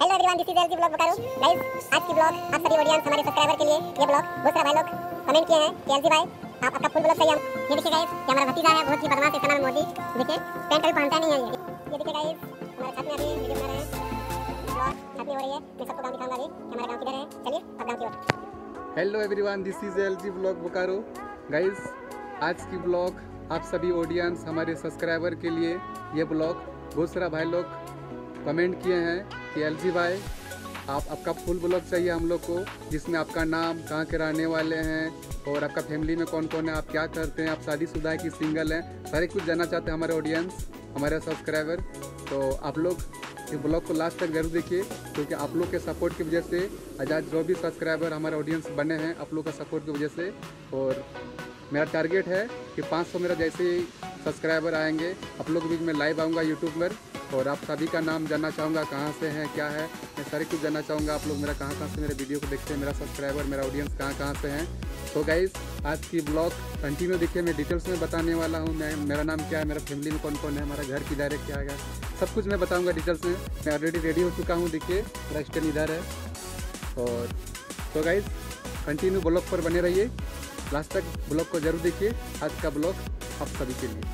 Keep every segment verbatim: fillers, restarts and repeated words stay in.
Hello everyone, this is LG blog Bokaro. Guys, आज की blog आप सभी ऑडियंस हमारे सब्सक्राइबर के लिए ये ब्लॉग बहुत सारा भाई लोग कमेंट किए हैं कि एलजी भाई आप आपका फुल ब्लॉग चाहिए। ये देखिए गाइस, ये हमारा भतीजा है, बहुत ही बदमाश है, इसका नाम मोदी। देखिए पैंट कभी पहनता नहीं है ये। ये देखिए गाइस, हमारे साथ में अभी वीडियो बना रहे हैं, ब्लॉग साथ में हो रही है। मैं सबको गांव दिखाऊंगा अभी कि हमारा गांव किधर है। चलिए अब गांव की ओर। Hello everyone, this is LG blog Bokaro. Guys, आज की ब्लॉग आप सभी ऑडियंस हमारे सब्सक्राइबर के लिए ये ब्लॉग बहुत सारा भाई लोग कमेंट किए हैं कि एलजी भाई आप आपका फुल ब्लॉग चाहिए हम लोग को, जिसमें आपका नाम, कहाँ के रहने वाले हैं और आपका फैमिली में कौन कौन है, आप क्या करते हैं, आप शादीशुदा है कि सिंगल हैं, सारे कुछ जानना चाहते हैं हमारे ऑडियंस, हमारे सब्सक्राइबर। तो आप लोग ये ब्लॉग को लास्ट तक जरूर देखिए, क्योंकि आप लोग के सपोर्ट की वजह से आज जो भी सब्सक्राइबर हमारे ऑडियंस बने हैं आप लोग का सपोर्ट की वजह से। और मेरा टारगेट है कि पाँच सौ मेरा जैसे ही सब्सक्राइबर आएंगे आप लोग के बीच में लाइव आऊँगा यूट्यूब पर, और आप सभी का नाम जानना चाहूँगा, कहाँ से हैं, क्या है, मैं सारे कुछ जानना चाहूँगा। आप लोग मेरा कहाँ कहाँ से मेरे वीडियो को देखते हैं, मेरा सब्सक्राइबर, मेरा ऑडियंस कहाँ कहाँ से हैं। तो गाइस, आज की ब्लॉग कंटिन्यू देखिए, मैं डिटेल्स में बताने वाला हूँ। मैं मेरा नाम क्या है, मेरा फैमिली में कौन कौन है, हमारा घर किधर है, क्या है, सब कुछ मैं बताऊँगा डिटेल्स में। मैं ऑलरेडी रेडी हो चुका हूँ, देखिए मेरा स्टैंड इधर है। और तो गाइस, कंटिन्यू ब्लॉग पर बने रहिए, लास्ट तक ब्लॉग को जरूर देखिए। आज का ब्लॉग आप सभी के लिए।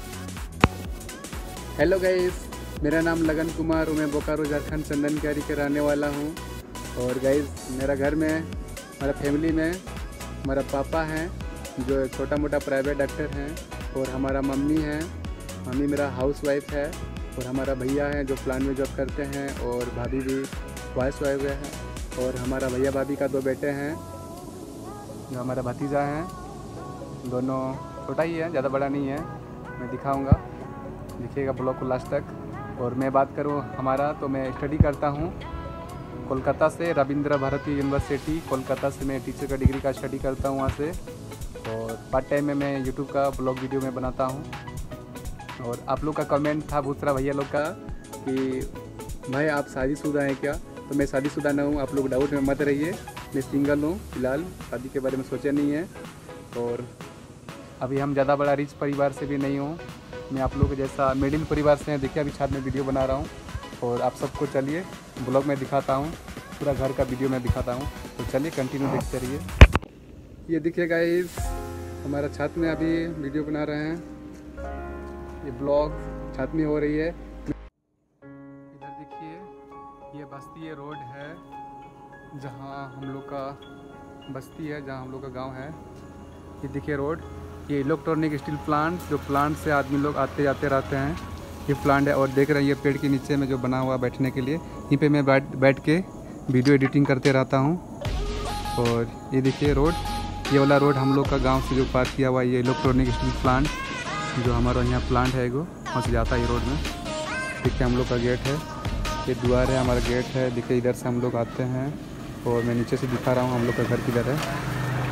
हेलो गाइस, मेरा नाम लगन कुमार और मैं बोकारो झारखंड चंदन क्यारी के रहने वाला हूँ। और गाइस, मेरा घर में, हमारा फैमिली में हमारा पापा हैं जो छोटा मोटा प्राइवेट डॉक्टर हैं, और हमारा मम्मी है, मम्मी मेरा हाउस वाइफ है, और हमारा भैया हैं जो प्लांट में जॉब करते हैं, और भाभी भी हाउस वाइफ है, और हमारा भैया भाभी का दो बेटे हैं जो हमारा भतीजा हैं, दोनों छोटा ही है, ज़्यादा बड़ा नहीं है। मैं दिखाऊंगा, देखिएगा ब्लॉग को लास्ट तक। और मैं बात करूं हमारा, तो मैं स्टडी करता हूं कोलकाता से, रविंद्र भारती यूनिवर्सिटी कोलकाता से मैं टीचर का डिग्री का स्टडी करता हूं वहाँ से। और पार्ट टाइम में मैं यूट्यूब का ब्लॉग वीडियो में बनाता हूं। और आप लोग का कमेंट था बहुत सारा भैया लोग का कि भाई आप शादीशुदा हैं क्या, तो मैं शादीशुदा ना हूँ, आप लोग डाउट में मत रहिए, मैं सिंगल हूँ, फिलहाल शादी के बारे में सोचा नहीं है। और अभी हम ज़्यादा बड़ा रिच परिवार से भी नहीं हूँ, मैं आप लोगों के जैसा मिडिल परिवार से हैं। देखिए अभी छात्र में वीडियो बना रहा हूँ, और आप सबको चलिए ब्लॉग में दिखाता हूँ, पूरा घर का वीडियो में दिखाता हूँ। तो चलिए कंटिन्यू देखते रहिए। ये देखिए गाइस, हमारा छात्र में अभी वीडियो बना रहे हैं, ये ब्लॉग छात्र में हो रही है। इधर देखिए, ये बस्ती है, रोड है जहाँ हम लोग का बस्ती है, जहाँ हम लोग का गाँव है। ये देखिए रोड, ये इलेक्ट्रॉनिक स्टील प्लांट, जो प्लांट से आदमी लोग आते जाते रहते हैं, ये प्लांट है। और देख रहे हैं ये पेड़ के नीचे में जो बना हुआ बैठने के लिए, यहीं पे मैं बैठ बैठ के वीडियो एडिटिंग करते रहता हूँ। और ये देखिए रोड, ये वाला रोड हम लोग का गांव से जो पार किया हुआ, ये इलेक्ट्रॉनिक स्टील प्लांट जो हमारा यहाँ प्लांट है, वो वहाँ से जाता है ये रोड में। देखिए हम लोग का गेट है, ये द्वार है, हमारा गेट है। देखिए इधर से हम लोग आते हैं, और मैं नीचे से दिखा रहा हूँ हम लोग का घर किधर है।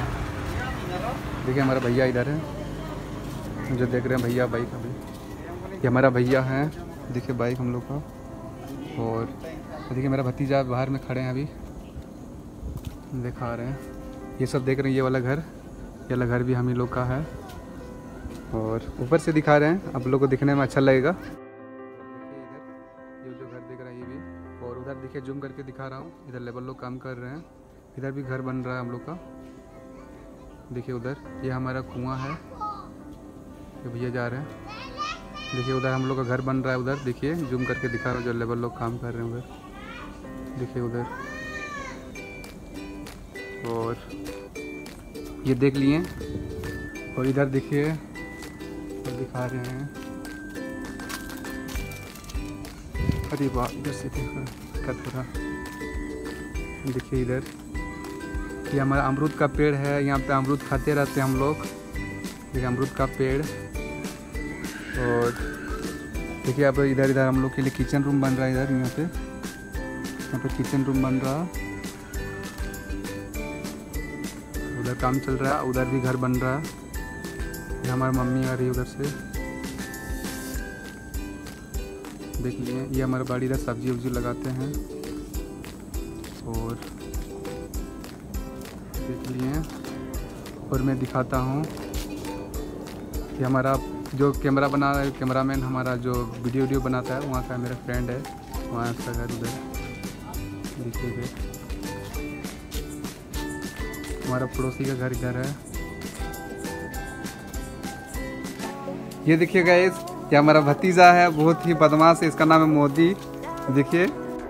देखिए हमारा भैया इधर है, जो देख रहे हैं भैया बाइक, अभी ये हमारा भैया है, देखिए बाइक हम लोग का। और देखिए मेरा भतीजा बाहर में खड़े हैं, अभी दिखा रहे हैं, ये सब देख रहे हैं। ये वाला घर, ये वाला घर भी हम ही लोग का है, और ऊपर से दिखा रहे हैं, आप लोग को दिखने में अच्छा लगेगा। देखिए इधर ये जो घर दिख रहा है ये भी, और उधर देखिए जूम करके दिखा रहा हूँ, इधर लेबर लोग काम कर रहे हैं, इधर भी घर बन रहा है हम लोग का। देखिए उधर ये हमारा कुआं है, ये भैया जा रहे हैं। देखिए उधर हम लोग का घर बन रहा है, उधर देखिए जूम करके दिखा रहा हूँ, जो लेबर लोग काम कर रहे हैं उधर, देखिए उधर। और ये देख लिए, और इधर देखिए तो दिखा रहे हैं, अरे वाह, इधर से देखो थोड़ा, देखिए इधर ये हमारा अमरूद का पेड़ है, यहाँ पे अमरूद खाते रहते हैं हम लोग। देखिए अमरूद का पेड़। और देखिए अब इधर इधर हम लोग के लिए किचन रूम बन रहा है, इधर यहाँ पे यहाँ पे किचन रूम बन रहा, उधर काम चल रहा है, उधर भी घर बन रहा है। ये हमारी मम्मी आ रही है उधर से, देख लिए। ये हमारे बाड़ी, इधर सब्जी उब्जी लगाते हैं, और देख लिए। और मैं दिखाता हूँ कि हमारा जो कैमरा बना रहा है, कैमरामैन हमारा जो वीडियो वीडियो बनाता है, वहाँ का मेरा फ्रेंड है, वहाँ का घर उधर। देखिए इधर हमारा पड़ोसी का घर इधर है। ये देखिए गाइस, ये हमारा भतीजा है, बहुत ही बदमाश है, इसका नाम है मोदी। देखिए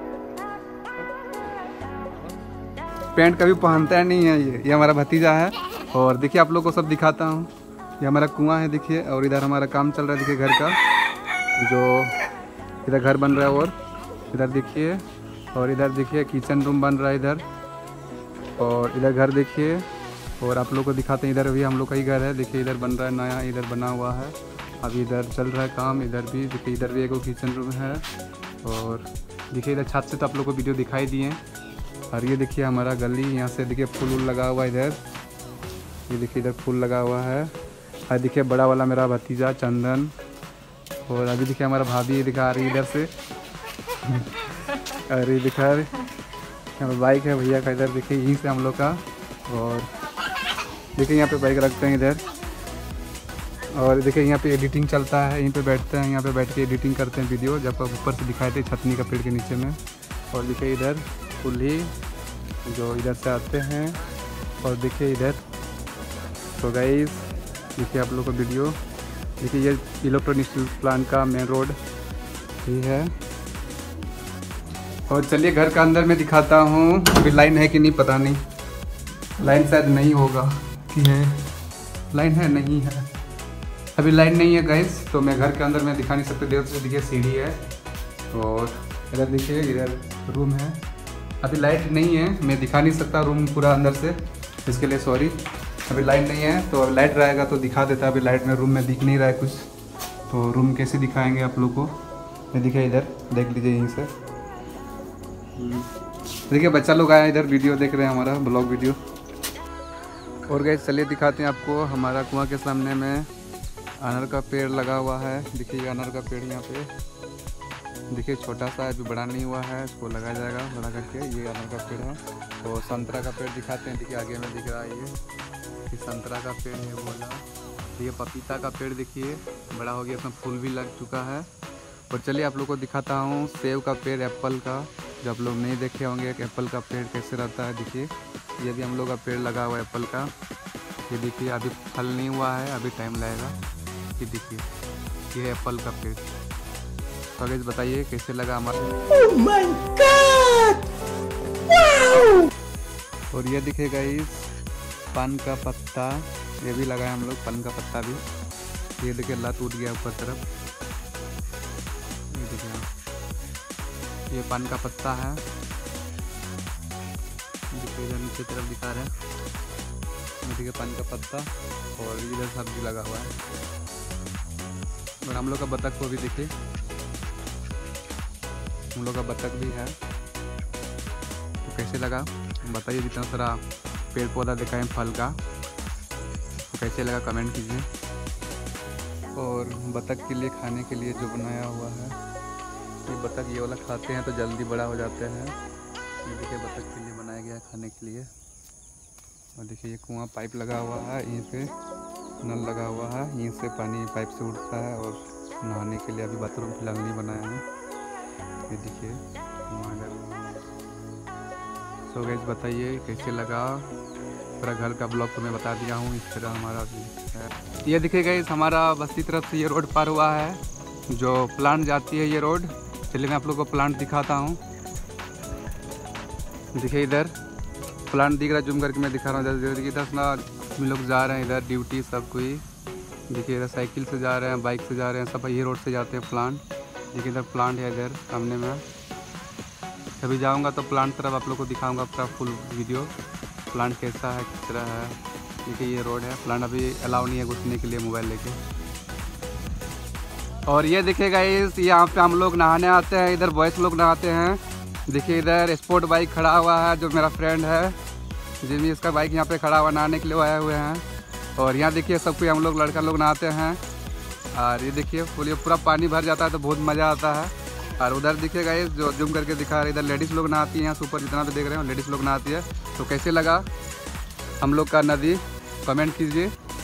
पैंट कभी पहनता नहीं है ये ये हमारा भतीजा है। और देखिए आप लोग को सब दिखाता हूँ, ये हमारा कुआं है देखिए। और इधर हमारा काम चल रहा है देखिए घर का, जो इधर घर बन रहा है। और इधर देखिए, और इधर देखिए किचन रूम बन रहा है इधर। और इधर घर देखिए, और आप लोग को दिखाते हैं, इधर भी हम लोग का ही घर है। देखिए इधर बन रहा है नया, इधर बना हुआ है अभी, इधर चल रहा है काम। इधर भी देखिए, इधर भी एक किचन रूम है। और देखिए इधर छत से तो आप लोग को वीडियो दिखाई दिए। और ये देखिए हमारा गली, यहाँ से देखिए फूल वूल लगा हुआ है इधर। ये देखिए इधर फूल लगा हुआ है। और देखिए बड़ा वाला मेरा भतीजा चंदन। और अभी देखिए हमारा भाभी दिखा रही है इधर से। अरे दिखा रही बाइक है भैया का इधर, देखिए यहीं से हम लोग का। और देखिए यहाँ पे बाइक रखते हैं इधर। और देखिए यहाँ पे एडिटिंग चलता है, यहीं पे बैठते हैं, यहाँ पे बैठ के एडिटिंग करते हैं वीडियो, जब ऊपर से दिखाए थे छतनी का पेड़ के नीचे में। और देखिए इधर कुल्ही जो इधर से आते हैं। और देखिए इधर तो गाइस देखिए आप लोग को वीडियो, देखिए ये इलेक्ट्रॉनिक प्लांट का मेन रोड ही है। और चलिए घर का अंदर में दिखाता हूँ, अभी लाइन है कि नहीं पता नहीं, लाइन शायद नहीं होगा कि है, लाइन है नहीं है, अभी लाइन नहीं है गाइस, तो मैं घर के अंदर में दिखा नहीं सकते। देर से देखिए सीढ़ी है। और इधर देखिए इधर रूम है, अभी लाइट नहीं है, मैं दिखा नहीं सकता रूम पूरा अंदर से, इसके लिए सॉरी। अभी लाइट नहीं है, तो अभी लाइट रहेगा तो दिखा देता। अभी लाइट में रूम में दिख नहीं रहा है कुछ, तो रूम कैसे दिखाएंगे आप लोग को। मैं दिखा इधर देख लीजिए यहीं से। देखिए बच्चा लोग आए इधर वीडियो देख रहे हैं, हमारा ब्लॉग वीडियो। और गाइस चलिए दिखाते हैं आपको, हमारा कुआं के सामने में अनार का पेड़ लगा हुआ है। देखिए अनार का पेड़ यहाँ पे देखिए छोटा सा है, अभी बड़ा नहीं हुआ है, इसको लगाया जाएगा बड़ा करके। ये अनार का पेड़ है। तो संतरा का पेड़ दिखाते हैं, देखिए आगे में दिख रहा है ये ये संतरा का पेड़ है बोला। ये पपीता का पेड़ देखिए बड़ा हो गया, इसमें फूल भी लग चुका है। और चलिए आप लोग को दिखाता हूँ सेब का पेड़, एप्पल का, जो आप लोग नहीं देखे होंगे कि एप्पल का पेड़ कैसे रहता है। देखिए ये भी हम लोग का पेड़ लगा हुआ है एप्पल का। ये देखिए अभी फल नहीं हुआ है, अभी टाइम लगेगा। ये देखिए ये है एप्पल का पेड़। तो गाइस बताइए कैसे लगा हमारा। oh my God! wow! और ये देखिए गाइस पान का पत्ता, ये भी लगाया हम लोग, पान का पत्ता भी। ये देखिए लत उठ गया ऊपर तरफ। ये देखिए ये पान का पत्ता है, देखिए इधर नीचे तरफ दिखा रहे हैं। देखिए पान का पत्ता, और इधर सब्जी लगा हुआ है। और हम लोग का बतख को भी देखिए, हम लोग का बतख भी है। तो कैसे लगा बताइए, जितना सारा पेड़ पौधा देखा है फल का, तो कैसे लगा कमेंट कीजिए। और बतख के लिए खाने के लिए जो बनाया हुआ है, ये बतख ये वाला खाते हैं तो जल्दी बड़ा हो जाते हैं। ये देखिए बतख के लिए बनाया गया है खाने के लिए। और देखिए ये कुआं पाइप लगा हुआ है, यहीं पे नल लगा हुआ है, यहीं से पानी पाइप से उठता है। और नहाने के लिए अभी बाथरूम फिलहाल नहीं बनाया है। ये देखिए सो गाइस बताइए कैसे लगा, पूरा घर का ब्लॉग तो मैं बता दिया हूँ। इस तरह हमारा भी है। ये देखिए गाइस हमारा बस्ती तरफ से ये रोड पार हुआ है, जो प्लांट जाती है ये रोड। चलिए मैं आप लोग को प्लांट दिखाता हूँ। देखिए इधर प्लांट दिख रहा है, जूम करके मैं दिखा रहा हूँ। इधर इधर ना हम लोग जा रहे हैं, इधर ड्यूटी सब कोई। देखिए इधर साइकिल से जा रहे हैं, बाइक से जा रहे हैं, सब ये रोड से जाते हैं प्लांट। देखिए इधर प्लांट है इधर सामने में। कभी जाऊंगा तो प्लांट तरफ आप लोग को दिखाऊंगा पूरा फुल वीडियो, प्लांट कैसा है किस तरह है। देखिए ये रोड है, प्लांट अभी अलाउ नहीं है घुसने के लिए मोबाइल लेके। और ये देखिएगा इस यहाँ पे हम लोग नहाने आते हैं, इधर बॉयस लोग नहाते हैं। देखिए इधर स्पोर्ट बाइक खड़ा हुआ है, जो मेरा फ्रेंड है जिमी, इसका बाइक यहाँ पे खड़ा हुआ नहाने के लिए आए हुए हैं। और यहाँ देखिए सब कोई हम लोग लड़का लोग नहाते हैं। और ये देखिए फुल पूरा पानी भर जाता है तो बहुत मज़ा आता है। और उधर देखिएगा ये जो जूम करके दिखा रहे, इधर लेडीज़ लोग नहाती हैं। यहाँ ऊपर जितना भी देख रहे हो लेडीज़ लोग नहाती है। तो कैसे लगा हम लोग का नदी, कमेंट कीजिए।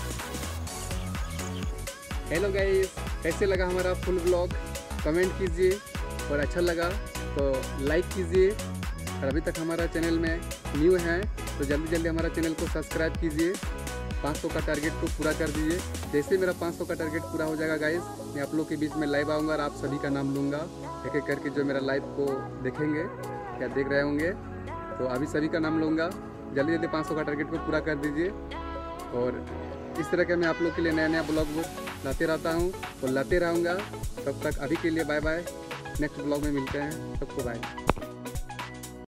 हेलो गाइस, कैसे लगा हमारा फुल ब्लॉग, कमेंट कीजिए। और अच्छा लगा तो लाइक कीजिए, और अभी तक हमारा चैनल में न्यू हैं तो जल्दी जल्दी हमारा चैनल को सब्सक्राइब कीजिए, पाँच सौ का टारगेट को पूरा कर दीजिए। जैसे मेरा पाँच सौ का टारगेट पूरा हो जाएगा गाइस, मैं आप लोग के बीच में लाइव आऊँगा और आप सभी का नाम लूँगा एक एक करके। जो मेरा लाइव को देखेंगे या देख रहे होंगे तो अभी सभी का नाम लूँगा। जल्दी जल्दी पाँच सौ का टारगेट को पूरा कर दीजिए। और इस तरह के मैं आप लोग के लिए नया नया ब्लॉग लाते रहता हूँ तो लाते रहूँगा। तब तक अभी के लिए बाय बाय, नेक्स्ट ब्लॉग में मिलते हैं, सबको बाय।